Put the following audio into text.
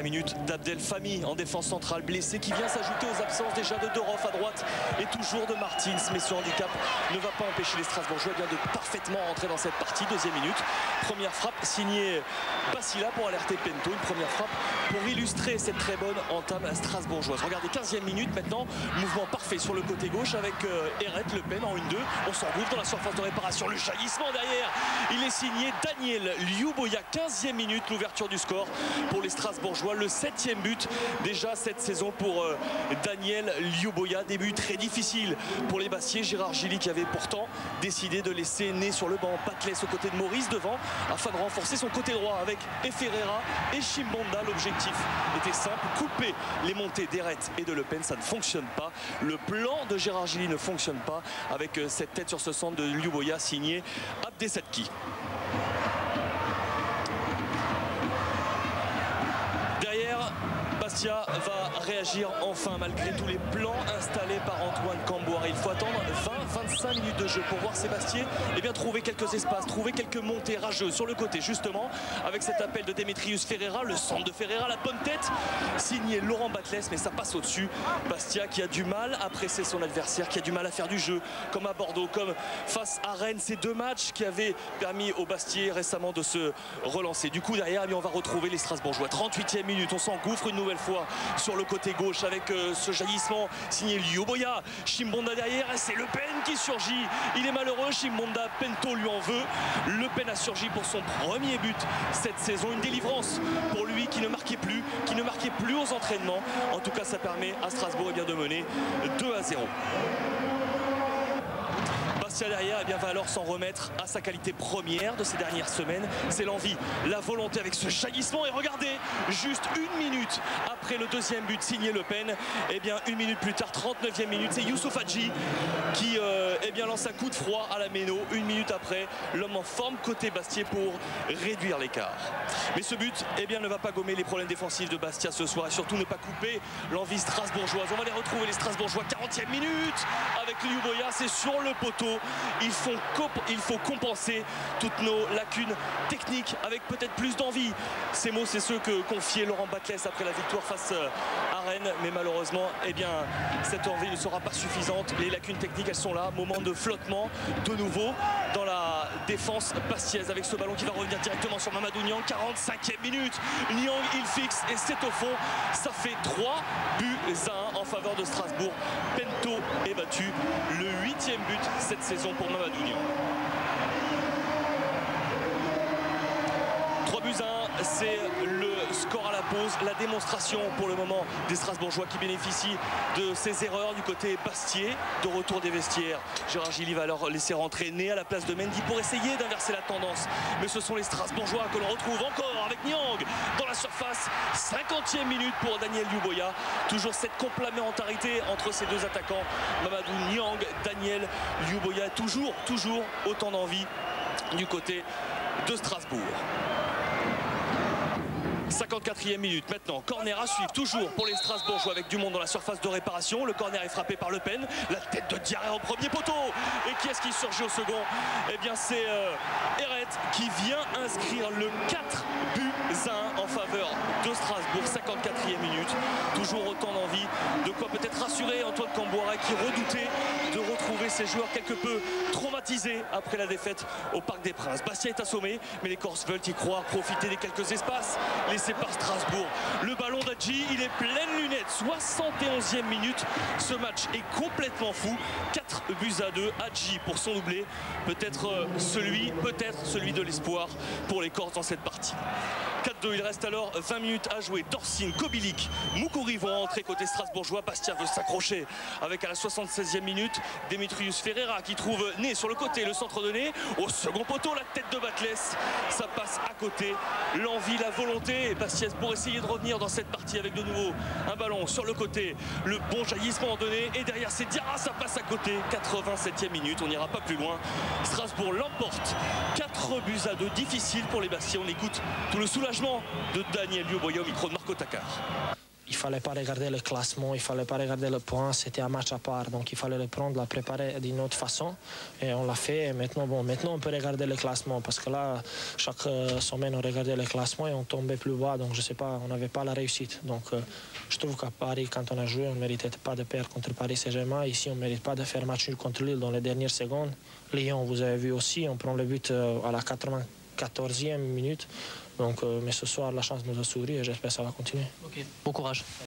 dernière minute d'Abdel Fahmy en défense centrale, blessé, qui vient s'ajouter aux absences déjà de Dorof à droite et toujours de Martins. Mais ce handicap ne va pas empêcher les Strasbourgeois de parfaitement rentrer dans cette partie. Deuxième minute, première frappe signée Basila pour alerter Pento. Une première frappe pour illustrer cette très bonne entame strasbourgeoise. Regardez, 15e minute maintenant, mouvement parfait sur le côté gauche avec Eret Le Pen en 1-2. On s'engouffre dans la surface de réparation. Le jaillissement derrière, il est signé Daniel Liuboya. 15e minute, l'ouverture du score pour les Strasbourgeois. Le 7e but déjà cette saison pour Daniel Liuboya. Début très difficile pour les Bastiais. Gérard Gilly qui avait pourtant décidé de laisser Né sur le banc. Batles aux côtés de Maurice devant afin de renforcer son côté droit avec Ferreira et Chimbonda. L'objectif était simple, couper les montées d'Eret et de Le Pen. Ça ne fonctionne pas. Le plan de Gérard Gilly ne fonctionne pas avec cette tête sur ce centre de Liuboya signé Abdesadki. Derrière, Bastia va réagir enfin malgré tous les plans installés par Antoine Camboire. Il faut attendre 20-25 minutes de jeu pour voir Sébastien trouver quelques espaces, trouver quelques montées rageuses sur le côté justement avec cet appel de Demetrius Ferreira, le centre de Ferreira, la bonne tête signé Laurent Batles, mais ça passe au-dessus. Bastia qui a du mal à presser son adversaire, qui a du mal à faire du jeu comme à Bordeaux, comme face à Rennes. Ces deux matchs qui avaient permis aux Bastiais récemment de se relancer. Du coup derrière, on va retrouver les Strasbourgeois. 38e minute, on s'engouffre une nouvelle fois sur le côté gauche avec ce jaillissement signé Liuboya. Chimbonda derrière, c'est Le Pen qui surgit. Il est malheureux, Chimbonda, Pento lui en veut. Le Pen a surgi pour son premier but cette saison. Une délivrance pour lui qui ne marquait plus aux entraînements. En tout cas, ça permet à Strasbourg de mener 2-0. Bastia derrière va alors s'en remettre à sa qualité première de ces dernières semaines. C'est l'envie, la volonté avec ce jaillissement. Et regardez, juste une minute après le deuxième but signé Le Pen, une minute plus tard, 39e minute, c'est Youssouf Hadji qui lance un coup de froid à la méno. Une minute après, l'homme en forme côté Bastiais pour réduire l'écart. Mais ce but ne va pas gommer les problèmes défensifs de Bastia ce soir et surtout ne pas couper l'envie strasbourgeoise. On va les retrouver les Strasbourgeois, 40e minute avec Liuboya, c'est sur le poteau. Il faut compenser toutes nos lacunes techniques avec peut-être plus d'envie. Ces mots, c'est ceux que confiait Laurent Batles après la victoire face à Rennes. Mais malheureusement, cette envie ne sera pas suffisante. Les lacunes techniques, elles sont là. Moment de flottement de nouveau dans la défense bastiaise avec ce ballon qui va revenir directement sur Mamadou Niang. 45e minute. Niang, il fixe et c'est au fond. Ça fait 3-1 en faveur de Strasbourg. Pento est battu. Le 8e but cette saison pour Mamadou Niang. 3-1, c'est le score à la pause, la démonstration pour le moment des Strasbourgeois qui bénéficient de ces erreurs du côté Bastiais. De retour des vestiaires, Gérard Gilly va leur laisser rentrer Né à la place de Mendy pour essayer d'inverser la tendance. Mais ce sont les Strasbourgeois que l'on retrouve encore avec Niang dans la surface. 50e minute pour Daniel Liuboya. Toujours cette complémentarité entre ces deux attaquants. Mamadou Niang, Daniel Liuboya. Toujours autant d'envie du côté de Strasbourg. 54e minute maintenant, corner à suivre toujours pour les Strasbourgeois avec du monde dans la surface de réparation. Le corner est frappé par Le Pen, la tête de Diarra au premier poteau. Et qui est-ce qui surgit au second? C'est Eret qui vient inscrire le 4-1 en faveur de Strasbourg. 54e minute, toujours autant d'envie, de quoi peut-être rassurer Antoine Camboire qui redoutait de retrouver ses joueurs quelque peu traumatisés après la défaite au Parc des Princes. Bastia est assommé, mais les Corses veulent y croire, profiter des quelques espaces laissés par Strasbourg. Le ballon d'Hadji, il est pleine lunette. 71e minute, ce match est complètement fou. 4-2. Hadji pour son doublé, peut-être celui de l'espoir pour les Corses dans cette partie. 4-2, il reste alors 20 minutes à jouer. Dorsin, Kobilik, Moukouri vont entrer côté strasbourgeois. Bastia veut s'accrocher avec à la 76e minute Demetrius Ferreira qui trouve Né sur le côté, le centre de Né au second poteau, la tête de Batles, ça passe à côté. L'envie, la volonté et Bastia pour essayer de revenir dans cette partie avec de nouveau un ballon sur le côté, le bon jaillissement donné et derrière c'est Diarra, ça passe à côté. 87e minute, on n'ira pas plus loin. Strasbourg l'emporte 4-2, difficile pour les Bastiais. On écoute tout le soulagement de Daniel Liuboya au micro de Marco Takar. il ne fallait pas regarder le classement, il ne fallait pas regarder le point, c'était un match à part. Donc il fallait le prendre, la préparer d'une autre façon. Et on l'a fait. Et maintenant, maintenant on peut regarder le classement parce que là, chaque semaine on regardait le classement et on tombait plus bas. Donc je ne sais pas, on n'avait pas la réussite. Donc je trouve qu'à Paris, quand on a joué, on ne méritait pas de perdre contre Paris Saint-Germain. Ici, on ne mérite pas de faire match nul contre Lille dans les dernières secondes. Lyon, vous avez vu aussi, on prend le but à la 94e minute. Donc, mais ce soir, la chance nous a souri et j'espère que ça va continuer. Ok, bon courage.